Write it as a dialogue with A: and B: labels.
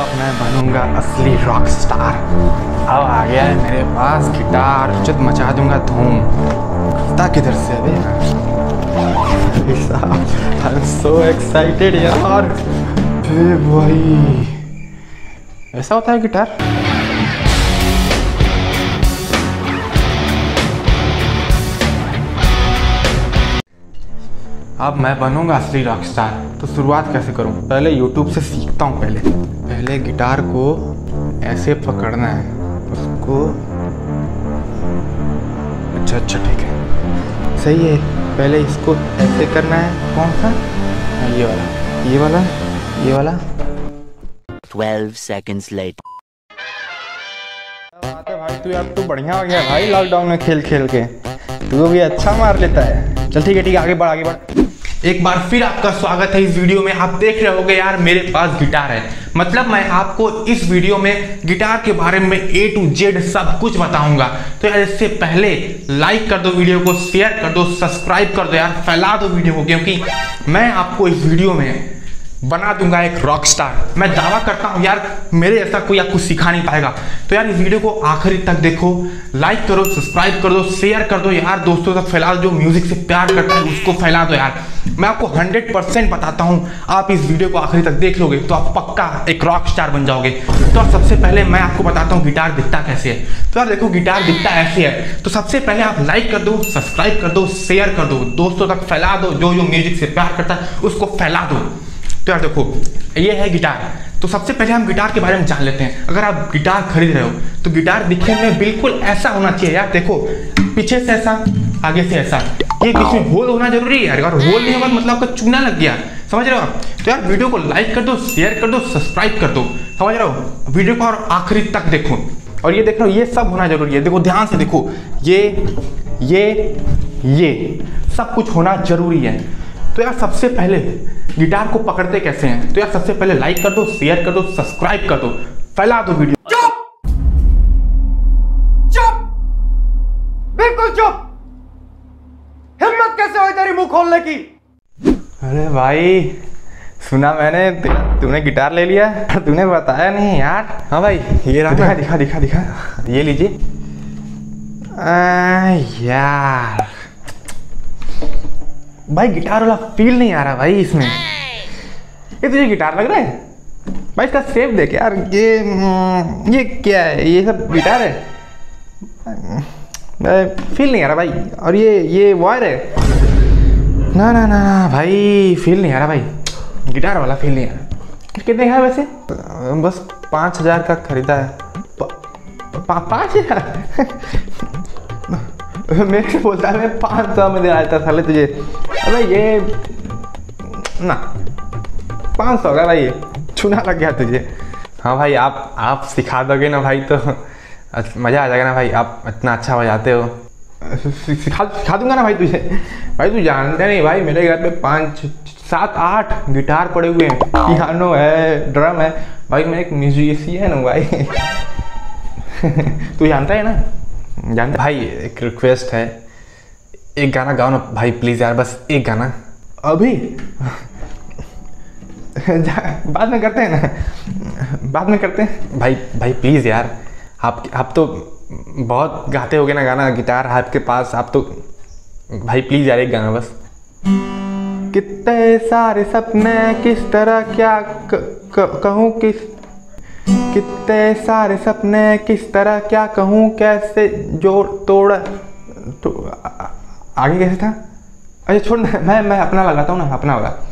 A: अब मैं बनूंगा असली रॉक स्टार। अब आ गया है मेरे पास गिटार, जब मचा दूंगा धूम। करता किधर से अबे आई एम सो एक्साइटेड यार। भाई ऐसा होता है गिटार। अब मैं बनूंगा असली रॉक स्टार। तो शुरुआत कैसे करूं? पहले YouTube से सीखता हूं। पहले गिटार को ऐसे पकड़ना है, उसको अच्छा ठीक है, सही है। पहले इसको ऐसे करना है। कौन सा? ये वाला
B: 12 seconds later।
A: भाई तू यार, तू बढ़िया हो गया भाई लॉकडाउन में खेल के। तू भी अच्छा मार लेता है। चल ठीक है आगे बढ़। एक बार फिर आपका स्वागत है इस वीडियो में। आप देख रहे होगे यार मेरे पास गिटार है, मतलब मैं आपको इस वीडियो में गिटार के बारे में A to Z सब कुछ बताऊंगा। तो यार इससे पहले लाइक कर दो वीडियो को, शेयर कर दो, सब्सक्राइब कर दो यार, फैला दो वीडियो को, क्योंकि मैं आपको इस वीडियो में बना दूंगा एक रॉक स्टार। मैं दावा करता हूँ यार मेरे ऐसा कोई आपको सिखा नहीं पाएगा। तो यार इस वीडियो को आखिरी तक देखो, लाइक करो, सब्सक्राइब कर दो, शेयर कर दो यार, दोस्तों तक फैला दो। जो म्यूजिक से प्यार करता है उसको फैला दो यार। मैं आपको 100% बताता हूँ, आप इस वीडियो को आखिरी तक देख लोगे तो आप पक्का एक रॉक स्टार बन जाओगे। तो सबसे पहले मैं आपको बताता हूँ गिटार दिखता कैसे है। तो यार देखो गिटार दिखता ऐसे है। तो सबसे पहले आप लाइक कर दो, सब्सक्राइब कर दो, शेयर कर दो, दोस्तों तक फैला दो। जो म्यूजिक से प्यार करता है उसको फैला दो। तो यार देखो ये है गिटार। तो सबसे पहले हम गिटार के बारे में जान लेते हैं। अगर आप गिटार खरीद रहे हो तो गिटार दिखने में बिल्कुल ऐसा होना चाहिए यार। देखो पीछे से ऐसा, आगे से ऐसा, ये बीच में होल होना जरूरी है यार। अगर होल नहीं होगा मतलब आपका चूना लग गया, समझ रहे हो आप? तो यार वीडियो को लाइक कर दो, शेयर कर दो, सब्सक्राइब कर दो, समझ रहे हो? वीडियो को और आखिरी तक देखो। और ये देख रहे हो, ये सब होना जरूरी है। देखो ध्यान से देखो, ये सब कुछ होना जरूरी है। तो यार सबसे पहले गिटार को पकड़ते कैसे हैं? तो यार सबसे पहले लाइक कर दो, शेयर कर दो, सब्सक्राइब कर दो, फैला दो वीडियो।
C: चुप, बिल्कुल चुप। हिम्मत कैसे हुई तेरी मुंह खोलने की?
A: अरे भाई सुना मैंने तूने गिटार ले लिया, तूने बताया नहीं यार। हाँ भाई ये रहा, दिखा ये लीजिए। यार भाई गिटार वाला फील नहीं आ रहा भाई इसमें। ये तुझे गिटार लग रहा है भाई? इसका शेप देख यार। ये क्या है? ये सब गिटार है? फील नहीं आ रहा भाई। और ये वायर है? ना भाई फील नहीं आ रहा भाई। गिटार वाला फील नहीं आ रहा। कितने का है वैसे? बस 5000 का खरीदा है। 5000? मेरे से बोलता है मैं 500 में दे रहा था साले तुझे। अरे ये ना 500 का भाई, चूना लग गया तुझे। हाँ भाई आप सिखा दोगे ना भाई तो मज़ा आ जाएगा ना भाई। आप इतना अच्छा बजाते हो, सिखा दूंगा ना भाई तुझे। भाई तू जानते नहीं भाई, मेरे घर पे 5 7 8 गिटार पड़े हुए हैं, पियानो है, ड्रम है। भाई मैं एक म्यूजिशियन हूँ भाई। तू जानता है ना? जानते भाई। एक रिक्वेस्ट है, एक गाना गाओ ना भाई प्लीज यार, बस एक गाना। अभी? बाद में करते हैं ना, बाद में करते हैं भाई प्लीज यार। आप तो बहुत गाते होगे ना गाना, गिटार है आपके पास, आप तो भाई प्लीज यार एक गाना बस। कितने सारे सपने किस तरह क्या कहूँ, कितने सारे सपने किस तरह क्या कहूँ, कैसे जोड़ तोड़ तो आगे कैसे था? अच्छा छोड़, मैं अपना लगाता हूँ ना, अपना होगा।